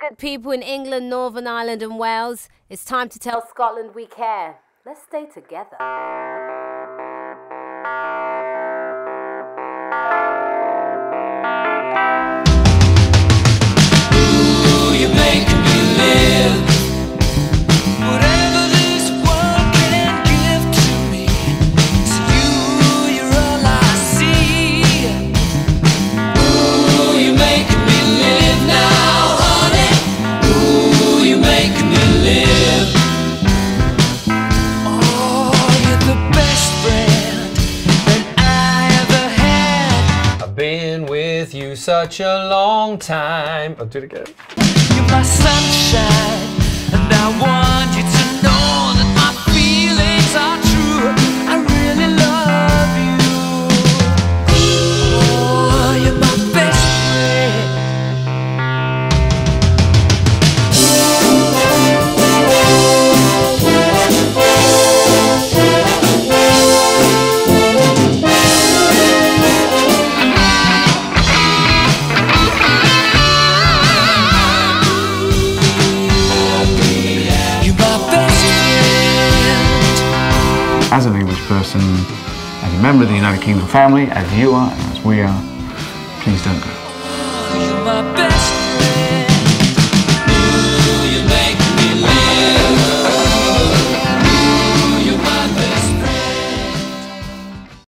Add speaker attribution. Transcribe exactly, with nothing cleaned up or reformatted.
Speaker 1: good people in England, Northern Ireland and Wales. It's time to tell Scotland we care. Let's stay together.
Speaker 2: Ooh, you make me live. Whatever this world can give to me, it's you, you're all I see. Ooh, you make me live now, honey. Ooh, you make me live. Oh, you're the best friend that I ever had.
Speaker 3: I've been with you such a long time. I'll do it again.
Speaker 2: You're my sunshine, and I want you to know that my feelings are true. I really love you. Oh, you're my best friend. You're my best friend.
Speaker 4: As an English person, as a member of the United Kingdom family, as you are and as we are, please don't go.
Speaker 2: You're my best friend.